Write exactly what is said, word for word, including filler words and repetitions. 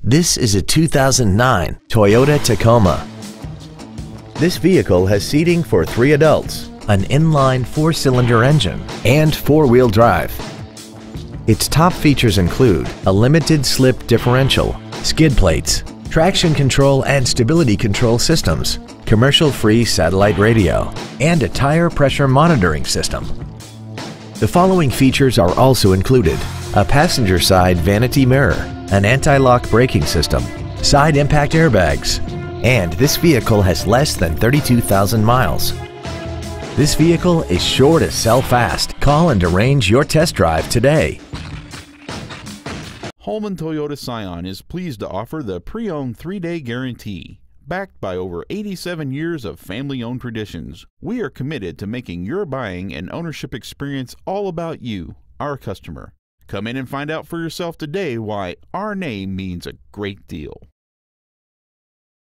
This is a two thousand nine Toyota Tacoma. This vehicle has seating for three adults, an inline four-cylinder engine, and four-wheel drive. Its top features include a limited slip differential, skid plates, traction control and stability control systems, commercial-free satellite radio, and a tire pressure monitoring system. The following features are also included: a passenger side vanity mirror, an anti-lock braking system, side impact airbags, and this vehicle has less than thirty-two thousand miles. This vehicle is sure to sell fast. Call and arrange your test drive today. Holman Toyota Scion is pleased to offer the pre-owned three-day guarantee. Backed by over eighty-seven years of family-owned traditions, we are committed to making your buying and ownership experience all about you, our customer. Come in and find out for yourself today why our name means a great deal.